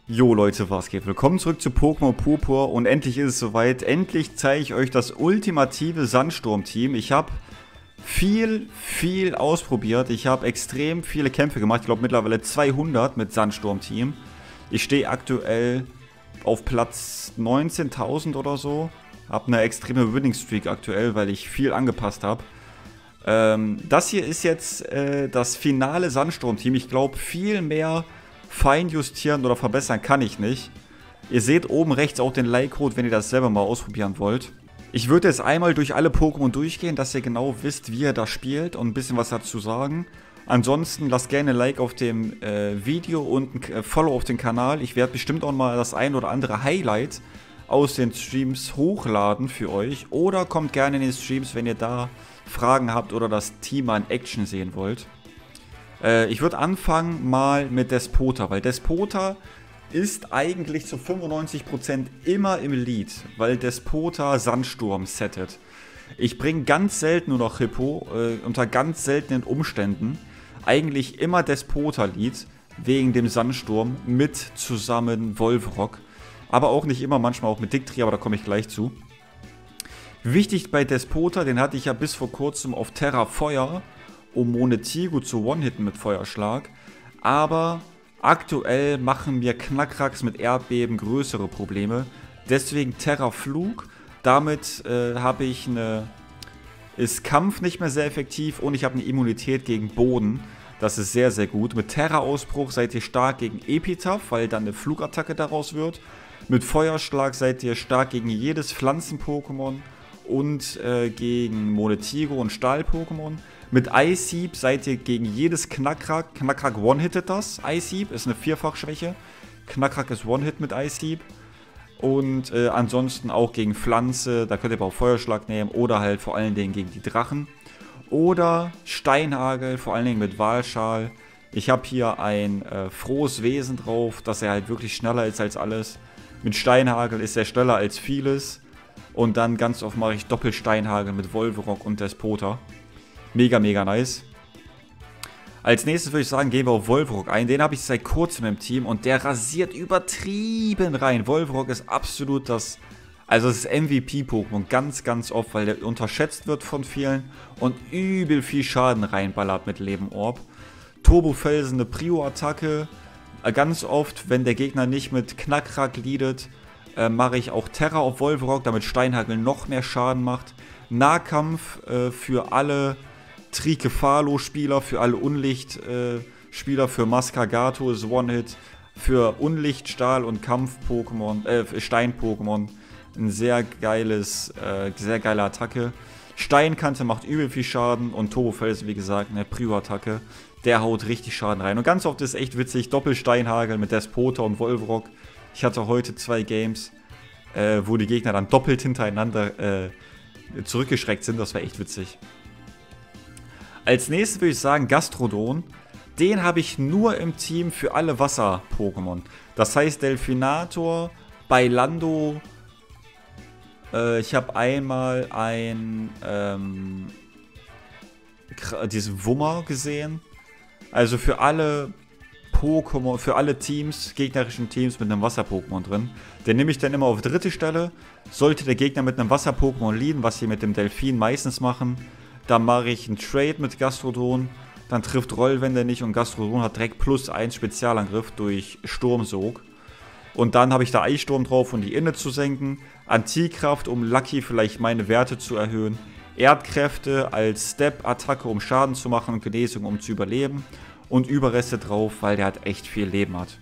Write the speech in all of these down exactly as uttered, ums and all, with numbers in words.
Jo Leute, was geht? Willkommen zurück zu Pokémon Purpur und endlich ist es soweit. Endlich zeige ich euch das ultimative Sandsturm-Team. Ich habe viel, viel ausprobiert. Ich habe extrem viele Kämpfe gemacht. Ich glaube mittlerweile zweihundert mit Sandsturm-Team. Ich stehe aktuell auf Platz neunzehntausend oder so. Habe eine extreme Winning-Streak aktuell, weil ich viel angepasst habe. Ähm, das hier ist jetzt äh, das finale Sandsturm-Team. Ich glaube, viel mehr feinjustieren oder verbessern kann ich nicht. Ihr seht oben rechts auch den Like-Code, wenn ihr das selber mal ausprobieren wollt. Ich würde jetzt einmal durch alle Pokémon durchgehen, dass ihr genau wisst, wie ihr das spielt und ein bisschen was dazu sagen. Ansonsten lasst gerne ein Like auf dem äh, Video und ein äh, Follow auf den Kanal. Ich werde bestimmt auch mal das ein oder andere Highlight aus den Streams hochladen für euch. Oder kommt gerne in den Streams, wenn ihr da Fragen habt oder das Team mal in Action sehen wollt. Ich würde anfangen mal mit Despota, weil Despota ist eigentlich zu fünfundneunzig Prozent immer im Lead, weil Despota Sandsturm settet. Ich bringe ganz selten nur noch Hippo, äh, unter ganz seltenen Umständen, eigentlich immer Despota Lead, wegen dem Sandsturm mit zusammen Wolverock. Aber auch nicht immer, manchmal auch mit Dictri, aber da komme ich gleich zu. Wichtig bei Despota, den hatte ich ja bis vor kurzem auf Terra Feuer, um Monetigo zu One-Hitten mit Feuerschlag, aber aktuell machen mir Knackracks mit Erdbeben größere Probleme, deswegen Terra Flug, damit äh, habe ich eine, ist Kampf nicht mehr sehr effektiv und ich habe eine Immunität gegen Boden, das ist sehr sehr gut. Mit Terra Ausbruch seid ihr stark gegen Epitaph, weil dann eine Flugattacke daraus wird, mit Feuerschlag seid ihr stark gegen jedes Pflanzen-Pokémon und äh, gegen Monetigo und Stahl-Pokémon. Mit Ice-Sieb seid ihr gegen jedes Knackrack. Knackrack one-hittet das. Ice-Sieb ist eine Vierfachschwäche. Knackrack ist One-Hit mit Ice-Sieb. Und äh, ansonsten auch gegen Pflanze. Da könnt ihr aber auch Feuerschlag nehmen. Oder halt vor allen Dingen gegen die Drachen. Oder Steinhagel, vor allen Dingen mit Walschal. Ich habe hier ein äh, frohes Wesen drauf, dass er halt wirklich schneller ist als alles. Mit Steinhagel ist er schneller als vieles. Und dann ganz oft mache ich Doppelsteinhagel mit Wolverock und Despota. Mega, mega nice. Als nächstes würde ich sagen, gehen wir auf Wolverock ein. Den habe ich seit kurzem im Team und der rasiert übertrieben rein. Wolverock ist absolut das, also das M V P-Pokémon ganz, ganz oft, weil der unterschätzt wird von vielen und übel viel Schaden reinballert mit Lebenorb. Turbofelsen, eine Prio-Attacke. Ganz oft, wenn der Gegner nicht mit Knackrack leadet, äh, mache ich auch Terra auf Wolverock, damit Steinhagel noch mehr Schaden macht. Nahkampf äh, für alle Trikefalo-Spieler, für alle Unlicht-Spieler, äh, für Mascagato ist One-Hit, für Unlicht, Stahl- und Kampf-Pokémon, äh, Stein-Pokémon ein sehr geiles, äh, sehr geile Attacke. Steinkante macht übel viel Schaden und Turbofelsen, wie gesagt, eine Prio-Attacke, der haut richtig Schaden rein. Und ganz oft ist echt witzig, Doppelsteinhagel mit Despota und Wolverock. Ich hatte heute zwei Games, äh, wo die Gegner dann doppelt hintereinander äh, zurückgeschreckt sind, das war echt witzig. Als nächstes würde ich sagen Gastrodon. Den habe ich nur im Team für alle Wasser-Pokémon. Das heißt Delfinator, Bailando. Äh, ich habe einmal ein ähm, diesen Wummer gesehen. Also für alle Pokémon, für alle Teams, gegnerischen Teams mit einem Wasser-Pokémon drin. Den nehme ich dann immer auf dritte Stelle. Sollte der Gegner mit einem Wasser-Pokémon leaden, was sie mit dem Delfin meistens machen, dann mache ich einen Trade mit Gastrodon. Dann trifft Rollwände nicht und Gastrodon hat direkt plus eins Spezialangriff durch Sturmsog. Und dann habe ich da Eissturm drauf, um die Inne zu senken. Antikraft, um Lucky vielleicht meine Werte zu erhöhen. Erdkräfte als Step-Attacke, um Schaden zu machen und Genesung, um zu überleben. Und Überreste drauf, weil der halt echt viel Leben hat.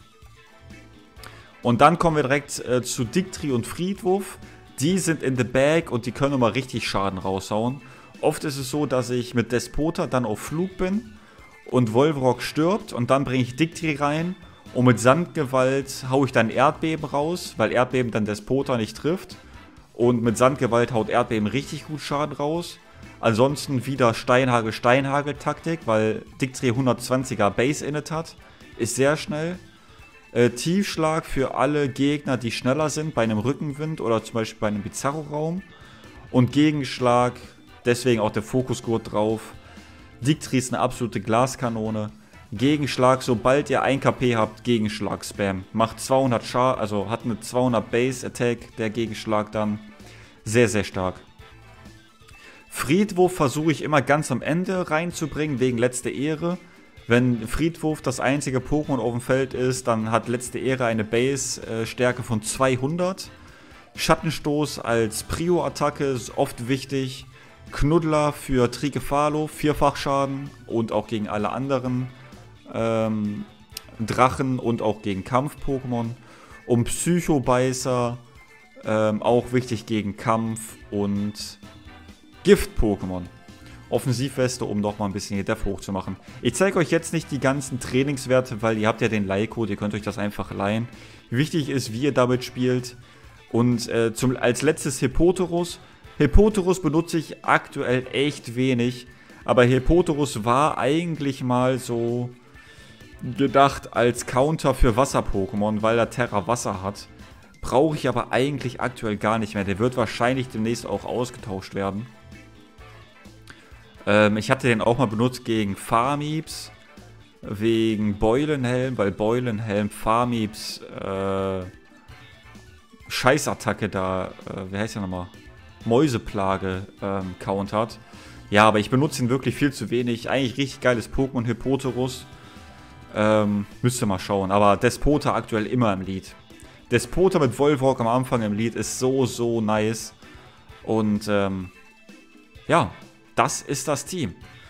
Und dann kommen wir direkt äh, zu Dictri und Friedwurf. Die sind in the bag und die können immer richtig Schaden raushauen. Oft ist es so, dass ich mit Despota dann auf Flug bin und Wolverock stirbt und dann bringe ich Dictri rein und mit Sandgewalt haue ich dann Erdbeben raus, weil Erdbeben dann Despota nicht trifft. Und mit Sandgewalt haut Erdbeben richtig gut Schaden raus. Ansonsten wieder Steinhagel-Steinhagel-Taktik, weil Dictri hundertzwanziger Base-Init hat. Ist sehr schnell. Äh, Tiefschlag für alle Gegner, die schneller sind, bei einem Rückenwind oder zum Beispiel bei einem Bizarro-Raum. Und Gegenschlag, deswegen auch der Fokusgurt drauf. Dictri ist eine absolute Glaskanone. Gegenschlag, sobald ihr ein K P habt, Gegenschlag Spam. Macht zweihundert Schaden, also hat eine zweihundert Base Attack, der Gegenschlag dann. Sehr, sehr stark. Friedwurf versuche ich immer ganz am Ende reinzubringen, wegen letzte Ehre. Wenn Friedwurf das einzige Pokémon auf dem Feld ist, dann hat letzte Ehre eine Base-Stärke von zweihundert. Schattenstoß als Prio-Attacke ist oft wichtig. Knuddler für Trigefalo, Vierfachschaden und auch gegen alle anderen ähm, Drachen und auch gegen Kampf-Pokémon. Und Psychobeißer, ähm, auch wichtig gegen Kampf und Gift-Pokémon. Offensivweste, um nochmal ein bisschen hier Def hochzumachen. Ich zeige euch jetzt nicht die ganzen Trainingswerte, weil ihr habt ja den Leihcode, ihr könnt euch das einfach leihen. Wichtig ist, wie ihr damit spielt. Und äh, zum, als letztes Hippoterus. Hippoterus benutze ich aktuell echt wenig. Aber Hippoterus war eigentlich mal so gedacht als Counter für Wasser-Pokémon, weil er Terra Wasser hat. Brauche ich aber eigentlich aktuell gar nicht mehr. Der wird wahrscheinlich demnächst auch ausgetauscht werden. Ähm, ich hatte den auch mal benutzt gegen Farmeeps. Wegen Beulenhelm, weil Beulenhelm Farmeeps äh, Scheißattacke da, äh, wie heißt der nochmal? Mäuseplage ähm, countert. Ja, aber ich benutze ihn wirklich viel zu wenig. Eigentlich richtig geiles Pokémon, Hippoterus. Ähm, müsst ihr mal schauen. Aber Despota aktuell immer im Lead. Despota mit Volvork am Anfang im Lead ist so, so nice. Und ähm, ja, das ist das Team.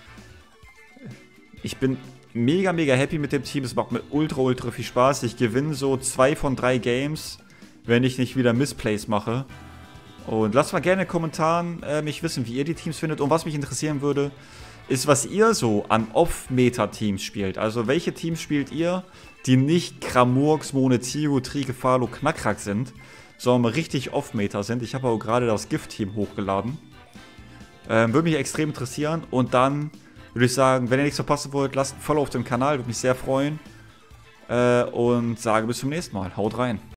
Ich bin mega, mega happy mit dem Team. Es macht mir ultra, ultra viel Spaß. Ich gewinne so zwei von drei Games, wenn ich nicht wieder Missplays mache. Und lasst mal gerne in den Kommentaren äh, mich wissen, wie ihr die Teams findet. Und was mich interessieren würde, ist, was ihr so an Off-Meta-Teams spielt. Also welche Teams spielt ihr, die nicht Kramurks, Monetigo, Trigefalo, Knackrack sind, sondern richtig Off-Meta sind. Ich habe auch gerade das Gift-Team hochgeladen. Ähm, würde mich extrem interessieren. Und dann würde ich sagen, wenn ihr nichts verpassen wollt, lasst ein Follow auf dem Kanal, würde mich sehr freuen. Äh, und sage bis zum nächsten Mal. Haut rein.